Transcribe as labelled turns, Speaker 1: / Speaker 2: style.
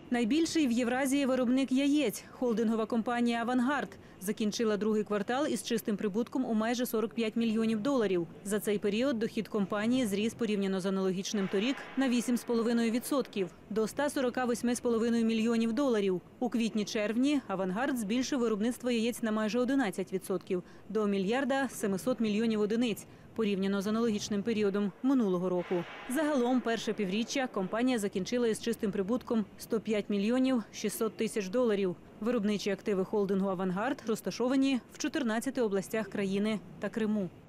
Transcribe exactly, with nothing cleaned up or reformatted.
Speaker 1: Найбільший в Євразії виробник яєць – холдингова компанія «Авангард» закінчила другий квартал із чистим прибутком у майже сорок п'ять мільйонів доларів. За цей період дохід компанії зріс порівняно з аналогічним торік на вісім цілих п'ять десятих відсотка – до ста сорока восьми цілих п'ять десятих мільйонів доларів. У квітні-червні «Авангард» збільшив виробництво яєць на майже одинадцять відсотків – до мільярда семисот мільйонів одиниць, порівняно з аналогічним періодом минулого року. Загалом перше півріччя компанія закінчила із чистим прибутком сто п'ять мільйонів шістсот тисяч доларів. Виробничі активи холдингу «Авангард» розташовані в чотирнадцяти областях країни та Криму.